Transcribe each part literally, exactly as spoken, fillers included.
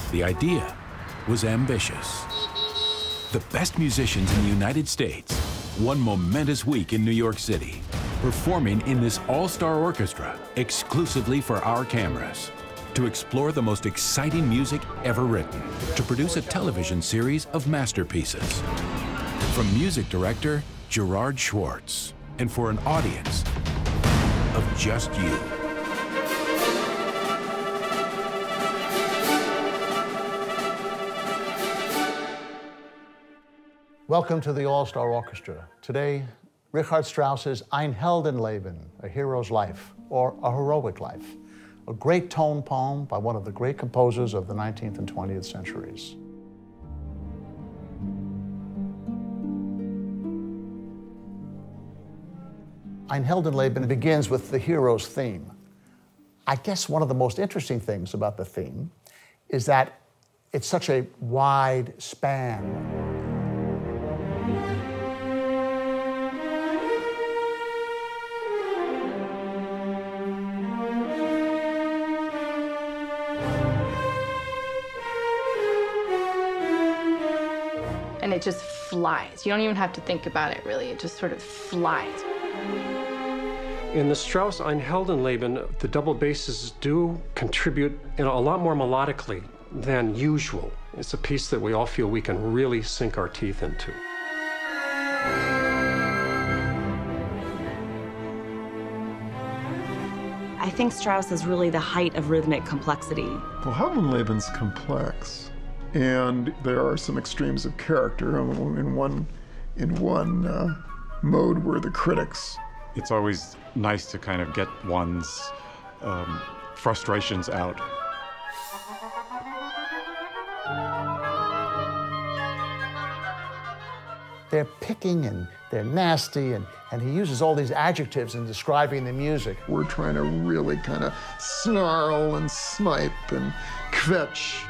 The idea was ambitious. The best musicians in the United States, one momentous week in New York City, performing in this all-star orchestra exclusively for our cameras, to explore the most exciting music ever written, to produce a television series of masterpieces. From music director Gerard Schwartz, and for an audience of just you. Welcome to the All-Star Orchestra. Today, Richard Strauss's Ein Heldenleben, A Hero's Life, or A Heroic Life, a great tone poem by one of the great composers of the nineteenth and twentieth centuries. Ein Heldenleben begins with the hero's theme. I guess one of the most interesting things about the theme is that it's such a wide span. And it just flies. You don't even have to think about it, really. It just sort of flies. In the Strauss Ein Heldenleben, the double basses do contribute you know, a lot more melodically than usual. It's a piece that we all feel we can really sink our teeth into. I think Strauss is really the height of rhythmic complexity. Well, Heldenleben's complex, and there are some extremes of character. In one, in one uh, mode were the critics. It's always nice to kind of get one's um, frustrations out. They're picking and they're nasty, and, and he uses all these adjectives in describing the music. We're trying to really kind of snarl and snipe and kvetch.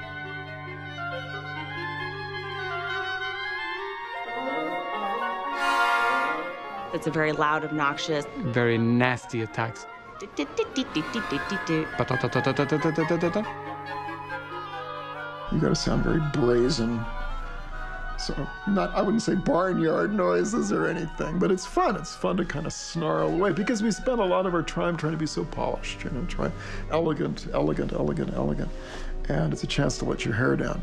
It's a very loud, obnoxious, very nasty attacks. You gotta sound very brazen. So, not, I wouldn't say barnyard noises or anything, but it's fun. It's fun to kind of snarl away because we spend a lot of our time trying to be so polished, you know, try elegant, elegant, elegant, elegant. And it's a chance to let your hair down.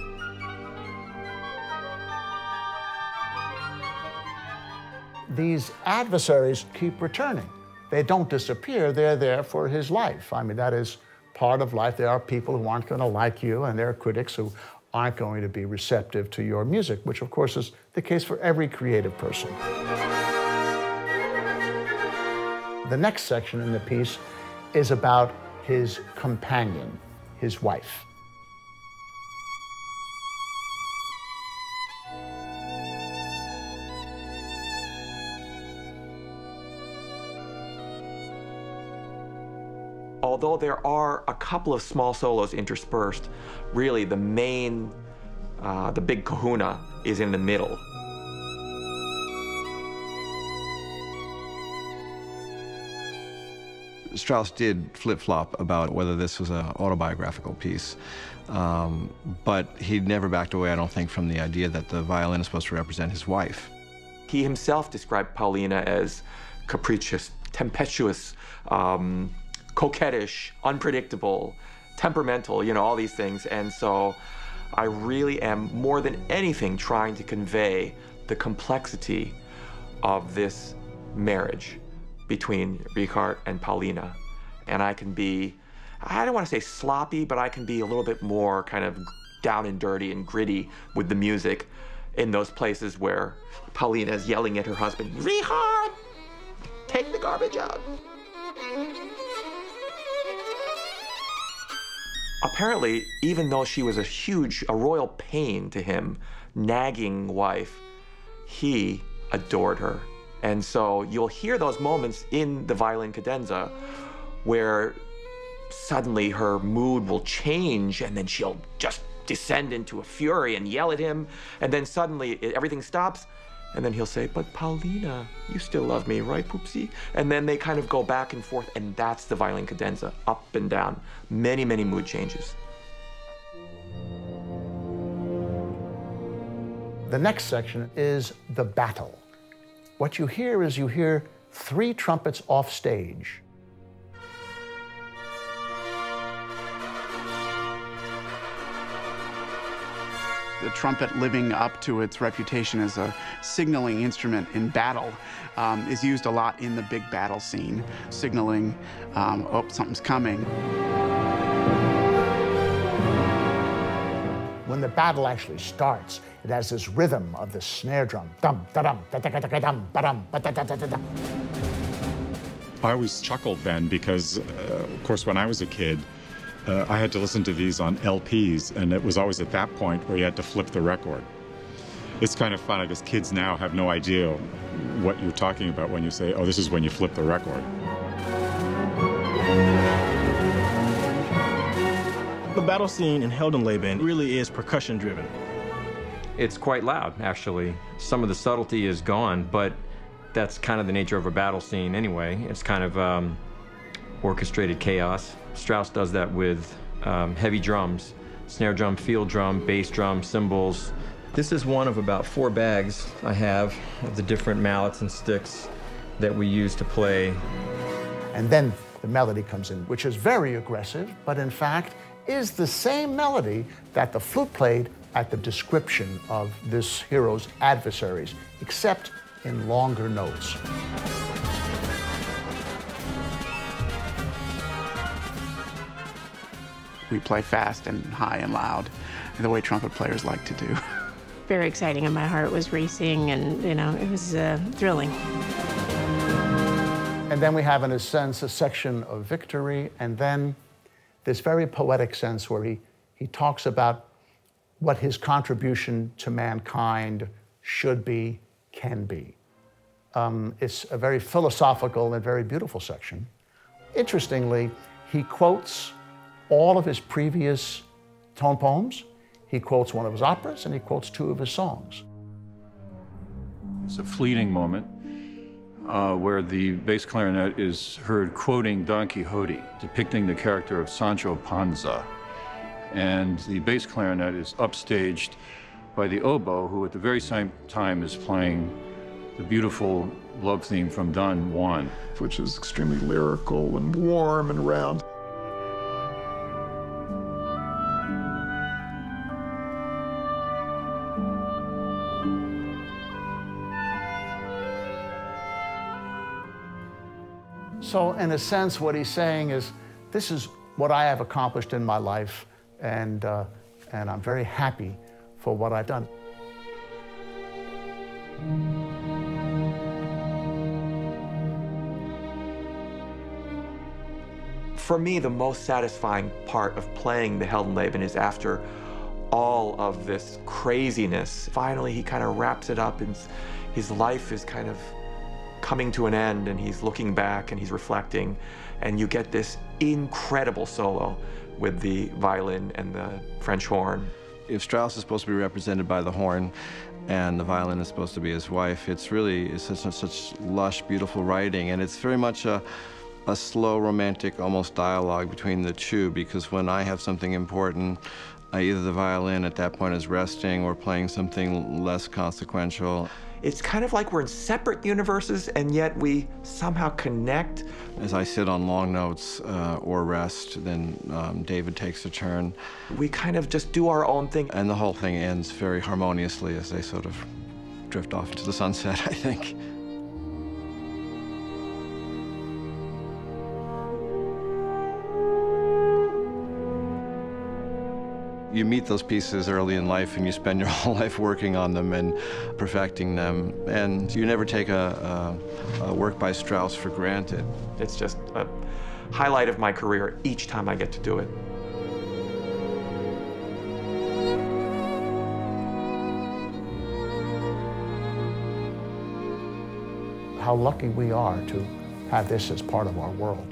These adversaries keep returning. They don't disappear, they're there for his life. I mean, that is part of life. There are people who aren't gonna like you, and there are critics who aren't going to be receptive to your music, which of course is the case for every creative person. The next section in the piece is about his companion, his wife. Although there are a couple of small solos interspersed, really the main, uh, the big kahuna is in the middle. Strauss did flip-flop about whether this was an autobiographical piece, um, but he never backed away, I don't think, from the idea that the violin is supposed to represent his wife. He himself described Paulina as capricious, tempestuous, um, coquettish, unpredictable, temperamental, you know, all these things. And so I really am, more than anything, trying to convey the complexity of this marriage between Richard and Paulina. And I can be, I don't want to say sloppy, but I can be a little bit more kind of down and dirty and gritty with the music in those places where Paulina is yelling at her husband, Richard, take the garbage out. Apparently, even though she was a huge, a royal pain to him, nagging wife, he adored her. And so you'll hear those moments in the violin cadenza where suddenly her mood will change and then she'll just descend into a fury and yell at him. And then suddenly it, everything stops. And then he'll say, but Paulina, you still love me, right, Poopsie? And then they kind of go back and forth, and that's the violin cadenza, up and down. Many, many mood changes. The next section is the battle. What you hear is you hear three trumpets off stage. The trumpet, living up to its reputation as a signaling instrument in battle, um, is used a lot in the big battle scene, signaling, um, oh, something's coming. When the battle actually starts, it has this rhythm of the snare drum. Dum, da-dum, da-da-da-da-dum, ba-dum, ba-da-da-da-da. I always chuckled then because, uh, of course, when I was a kid, Uh, I had to listen to these on L Ps, and it was always at that point where you had to flip the record. It's kind of fun, I guess kids now have no idea what you're talking about when you say, oh, this is when you flip the record. The battle scene in Heldenleben really is percussion driven. It's quite loud, actually. Some of the subtlety is gone, but that's kind of the nature of a battle scene anyway. It's kind of um, orchestrated chaos. Strauss does that with um, heavy drums, snare drum, field drum, bass drum, cymbals. This is one of about four bags I have of the different mallets and sticks that we use to play. And then the melody comes in, which is very aggressive, but in fact is the same melody that the flute played at the description of this hero's adversaries, except in longer notes. We play fast and high and loud, the way trumpet players like to do. Very exciting, and my heart was racing, and, you know, it was uh, thrilling. And then we have, in a sense, a section of victory, and then this very poetic sense where he, he talks about what his contribution to mankind should be, can be. Um, it's a very philosophical and very beautiful section. Interestingly, he quotes all of his previous tone poems. He quotes one of his operas, and he quotes two of his songs. It's a fleeting moment uh, where the bass clarinet is heard quoting Don Quixote, depicting the character of Sancho Panza. And the bass clarinet is upstaged by the oboe, who at the very same time is playing the beautiful love theme from Don Juan, which is extremely lyrical and warm and round. So in a sense, what he's saying is, this is what I have accomplished in my life, and, uh, and I'm very happy for what I've done. For me, the most satisfying part of playing the Heldenleben is after all of this craziness. Finally, he kind of wraps it up, and his life is kind of coming to an end, and he's looking back and he's reflecting, and you get this incredible solo with the violin and the French horn. If Strauss is supposed to be represented by the horn and the violin is supposed to be his wife, it's really it's such, such lush, beautiful writing, and it's very much a, a slow, romantic, almost dialogue between the two, because when I have something important, uh, either the violin at that point is resting or playing something less consequential. It's kind of like we're in separate universes, and yet we somehow connect. As I sit on long notes uh, or rest, then um, David takes a turn. We kind of just do our own thing. And the whole thing ends very harmoniously as they sort of drift off into the sunset, I think. You meet those pieces early in life, and you spend your whole life working on them and perfecting them, and you never take a, a, a work by Strauss for granted. It's just a highlight of my career each time I get to do it. How lucky we are to have this as part of our world.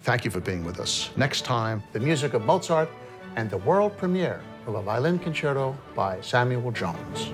Thank you for being with us. Next time, the music of Mozart and the world premiere of a violin concerto by Samuel Jones.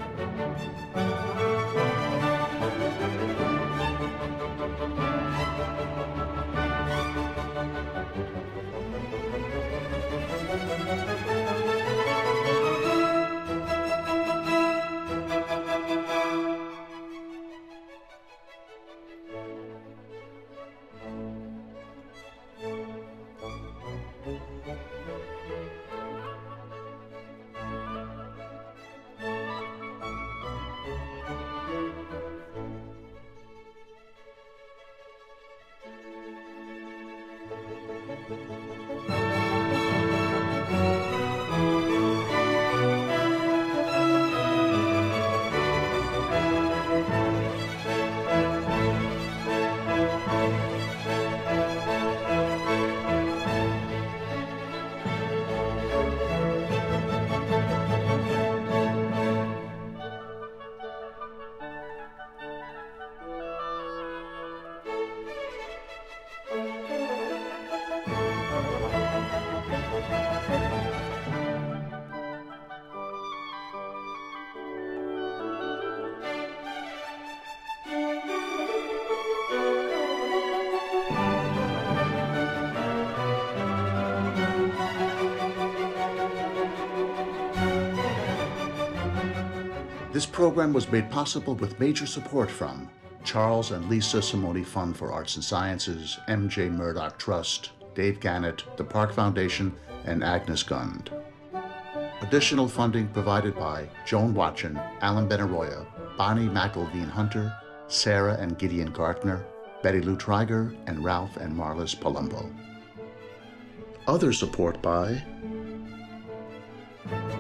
This program was made possible with major support from Charles and Lisa Simone Fund for Arts and Sciences, M J Murdoch Trust, Dave Gannett, the Park Foundation, and Agnes Gund. Additional funding provided by Joan Watchin, Alan Benaroya, Bonnie McElveen Hunter, Sarah and Gideon Gartner, Betty Lou Triger, and Ralph and Marlis Palumbo. Other support by